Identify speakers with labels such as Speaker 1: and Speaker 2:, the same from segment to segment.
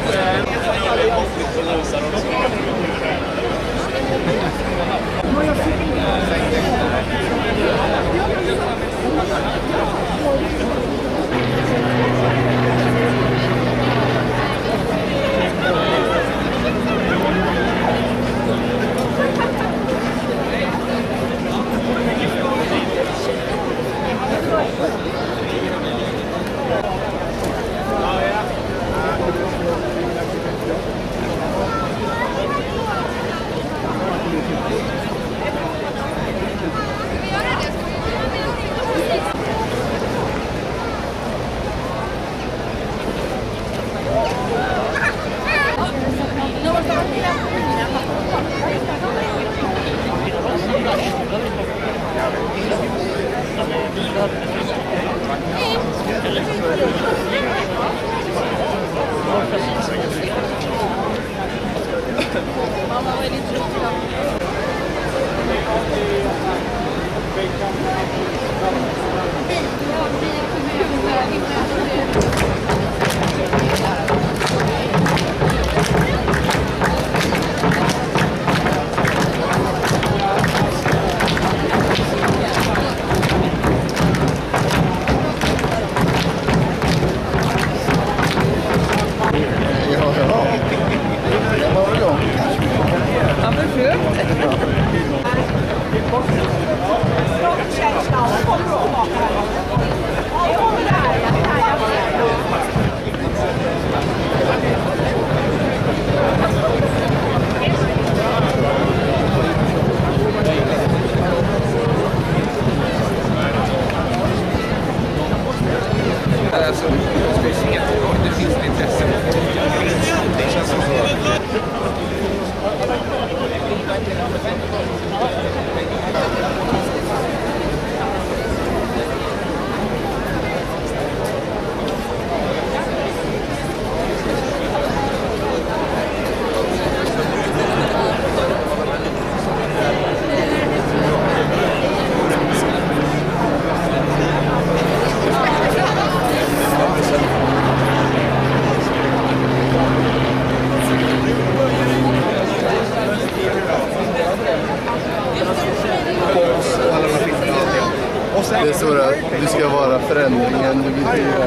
Speaker 1: Det är så att du ska vara förändringen du vill göra.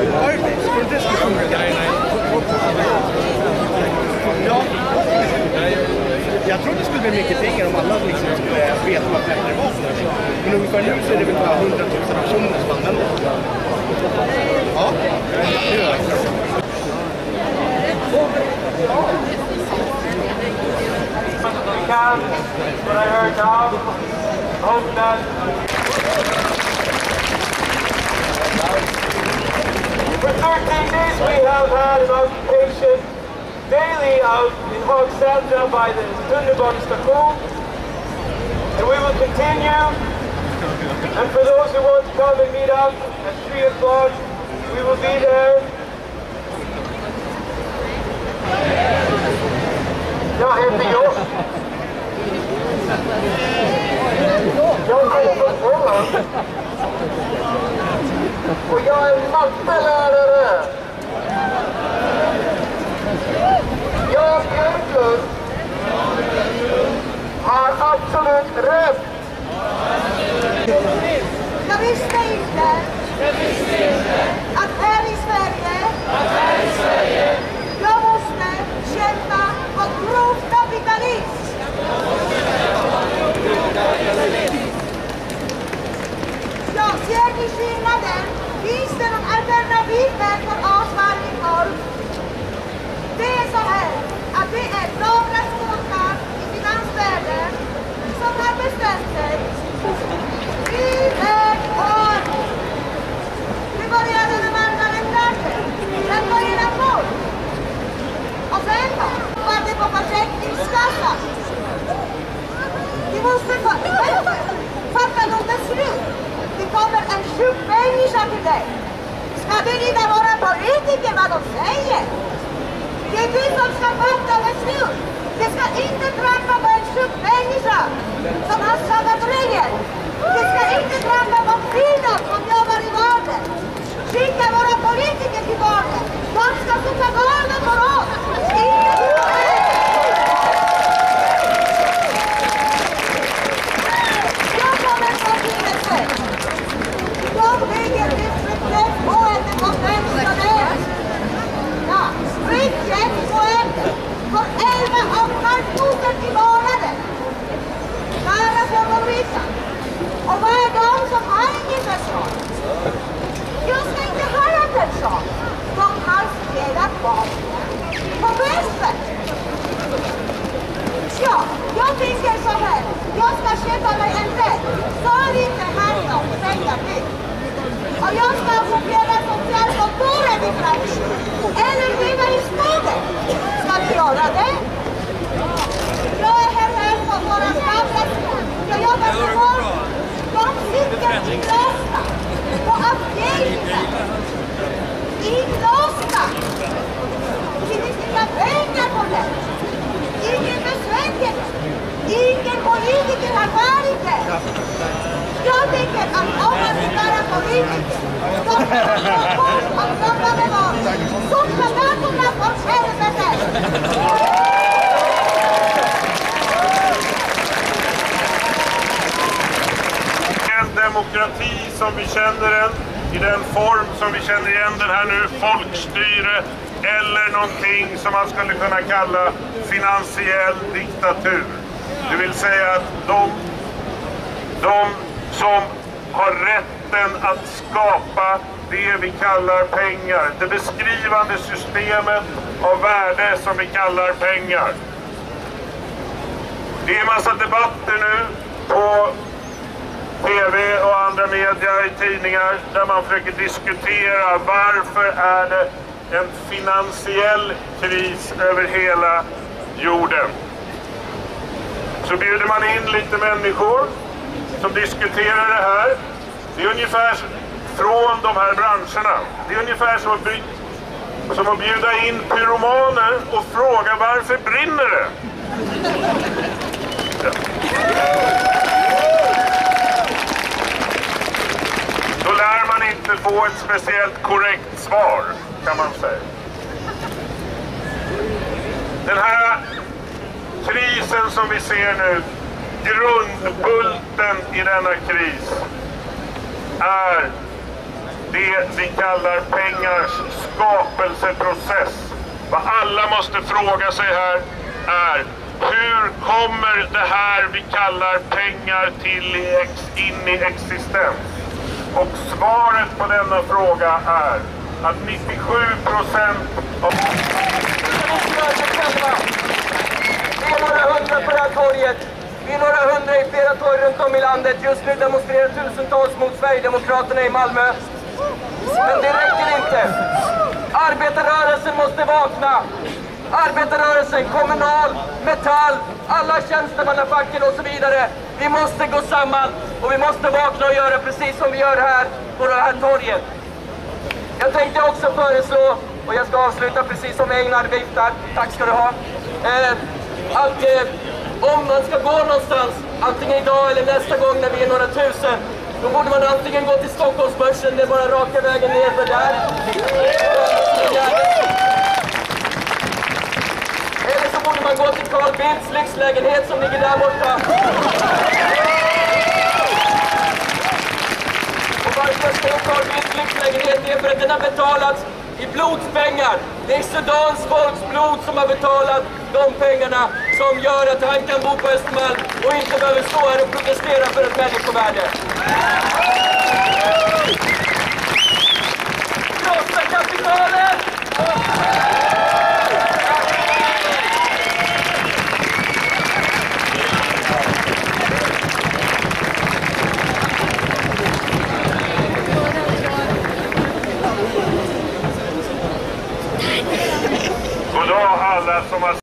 Speaker 2: Ja. Jag tror det skulle bli mycket pengar om alla liksom vet vad fläktar var. Men ungefär nu så är det väl bara 100 000 personer som använder det. Ja, det gör jag.
Speaker 3: But I heard now, hope that for 13 days we have had an occupation daily out in Hagsätra by the tunnelbanestation, and we will continue. And for those who want to come and meet up at 3 o'clock, we will be there. Jag heter Joss. Jag är från Holland. Och jag är mattelärare. Jag Björklund har absolut rätt.
Speaker 4: Jag visste inte att här i Sverige jag måste kämpa mot grov kapitalism. Ja, ser ni skillnaden? Finns det någon alternativen för oss människor? Det är så här att det är några skolkar i finansvärlden som har bestämt sig. Vi är år. Det började med Margaret Thatcher. Sen började folk. Och sen då var det på försäkringskassan. Vi måste fatta något beslut. Det kommer en sjuk människa till dig. Ska det lyda våra politiker vad de säger? Det är vi som ska fatta beslut. Det ska inte trampa på en sjuk människa som har skadat ryggen. Det ska inte trampa på kvinnor som jobbar i vården. Skicka våra politiker till vården. De ska skicka vården för oss. får 11,5 000 i månaden. Nära från de rika. Och vad är de som har ingen person? Jag ska inte ha en person. De har spelat bort på bästet. Ja, jag tänker så här. Jag ska köpa mig en rätt. Så lite här då, pengar till. Och jag ska ockupera socialkontoret i framtiden. Eller leva i skogen. Ska vi göra det? Jag är här på våra gamla skor. Jag jobbar med folk. De sitter inlåsta på avdelningen. Inlåsta. Det finns inga pengar på det. Ingen besöker. Ingen politiker har varit där. Jag tänker att om man vill vara politiker, så ska man få att jobba med oss. Så ska datorna få helvete.
Speaker 5: En demokrati som vi känner den, i den form som vi känner igen den här nu, folkstyre, eller någonting som man skulle kunna kalla finansiell diktatur. Det vill säga att de som har rätten att skapa det vi kallar pengar, det beskrivande systemet av värde som vi kallar pengar. Det är en massa debatter nu på TV och andra media i tidningar där man försöker diskutera varför är det en finansiell kris över hela jorden. Så bjuder man in lite människor som diskuterar det här. Det är ungefär från de här branscherna. Det är ungefär som att bjuda in pyromaner och fråga varför brinner det? Ja. Då lär man inte få ett speciellt korrekt svar, kan man säga. Den här krisen som vi ser nu, grundbulten i denna kris, är det vi kallar pengars skapelseprocess. Vad alla måste fråga sig här är: hur kommer det här vi kallar pengar in i existens? Och svaret på denna fråga är att 97% av...
Speaker 3: Vi är några hundra på det här torget. Vi är några hundra i flera torg runt om i landet. Just nu demonstrerar tusentals mot Sverigedemokraterna i Malmö. Men det räcker inte. Arbetarrörelsen måste vakna. Arbetarrörelsen, Kommunal, Metall, alla tjänstemannafacken och så vidare. Vi måste gå samman och vi måste vakna och göra precis som vi gör här på det här torget. Jag tänkte också föreslå, och jag ska avsluta precis som Einar viftar, tack ska du ha, att om man ska gå någonstans, antingen idag eller nästa gång när vi är några tusen, då borde man antingen gå till Stockholmsbörsen, det är bara raka vägen ner för där. Eller så borde man gå till Carl Bildts lyxlägenhet som ligger där borta. Och varför ska Carl Bildts lyxlägenhet är för att den har betalats i blodspengar. Det är Sudans folks blod som har betalat de pengarna som gör att han kan bo på Östermalm och inte behöver stå här och protestera för ett människovärde. Krossa kapitalet!
Speaker 5: God dag alla som har